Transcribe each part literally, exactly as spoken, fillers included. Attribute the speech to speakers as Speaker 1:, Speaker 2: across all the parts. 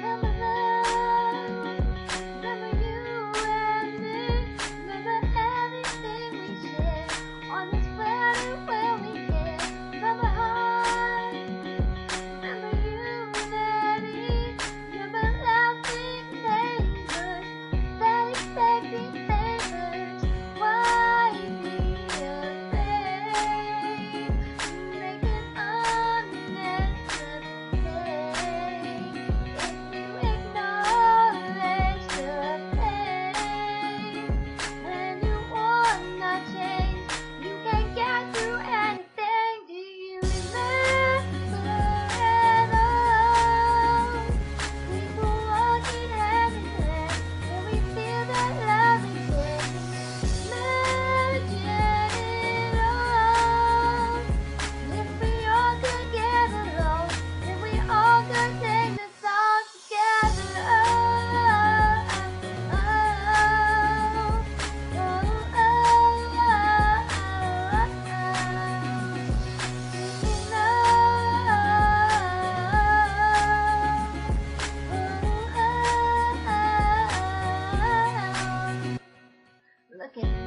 Speaker 1: Look at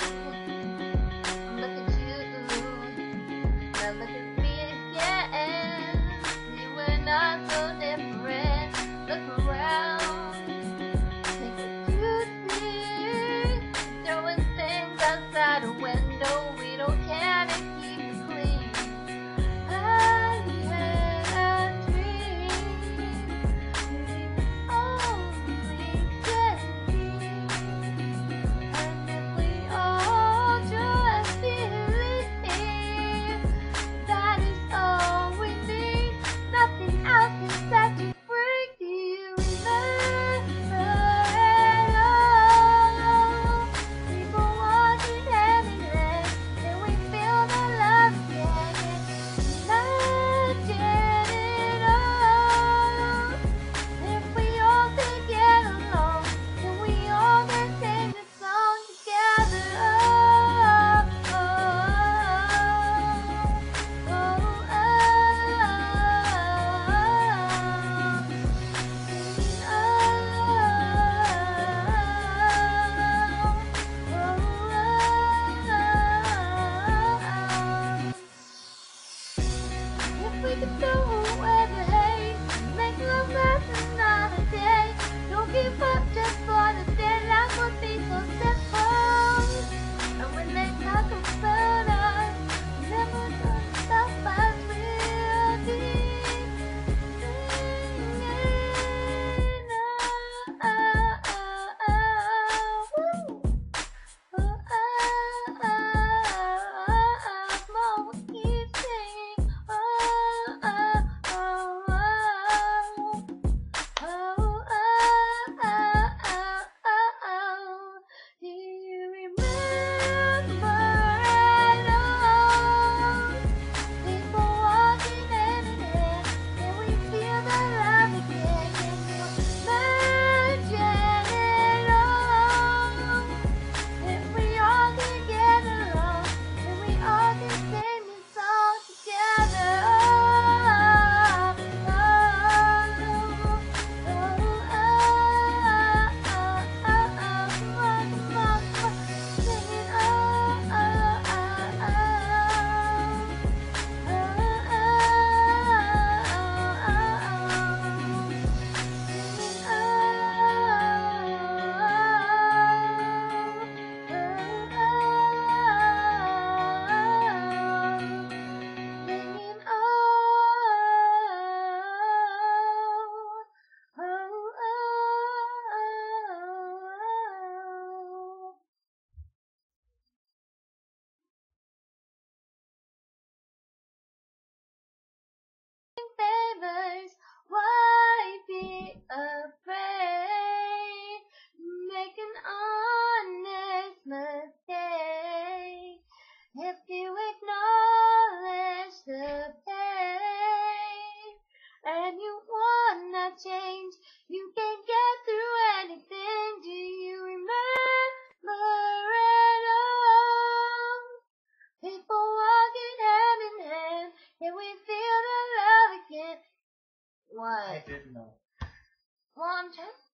Speaker 1: look at you. Now look at me again. You and I so different. Look around. Take it to see. Throwing things outside a window. We don't care to keep it clean. I had a dream. We only get we could throw away the hate, make love last another day. Don't give up just for the day, life would be so simple. And when they talk about us, never gonna stop us, we'll be singing. Oh, oh, oh, oh, woo. Oh, oh, oh, oh, oh, come on, we'll keep singing. Oh, oh, oh, oh, oh, oh, oh, oh, oh. Do you remember at all? People walking hand in hand, and we feel the love again. Can you imagine it all? If we all could get along, and we all could sing this song together. Oh, oh, oh, oh, oh, oh, oh, come on, come on, come on, singing. Oh, oh, oh, oh, oh, oh, oh, oh, singing. Favors, why be afraid? Make an honest mistake. If you acknowledge the pain and you wanna change, you can get through anything. Do you remember it all? People walking hand in hand, and we feel the love again. What?
Speaker 2: I didn't know.
Speaker 1: Well, I'm trying